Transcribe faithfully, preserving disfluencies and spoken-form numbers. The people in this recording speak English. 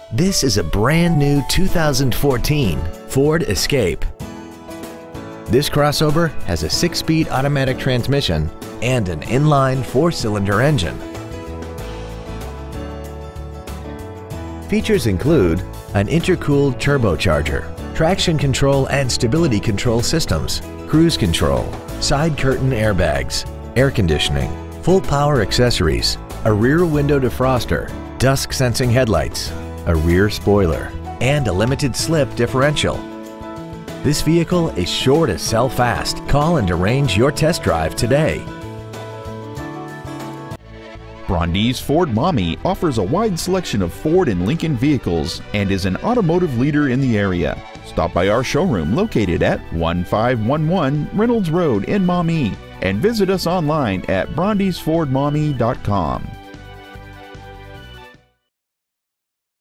This is a brand new two thousand fourteen Ford Escape. This crossover has a six-speed automatic transmission and an inline four-cylinder engine. Features include an intercooled turbocharger, traction control and stability control systems, cruise control, side curtain airbags, air conditioning, full power accessories, a rear window defroster, dusk sensing headlights, a rear spoiler, and a limited slip differential. This vehicle is sure to sell fast. Call and arrange your test drive today. Brondis Ford Maumee offers a wide selection of Ford and Lincoln vehicles and is an automotive leader in the area. Stop by our showroom located at one five one one Reynolds Road in Maumee and visit us online at brondis ford maumee dot com.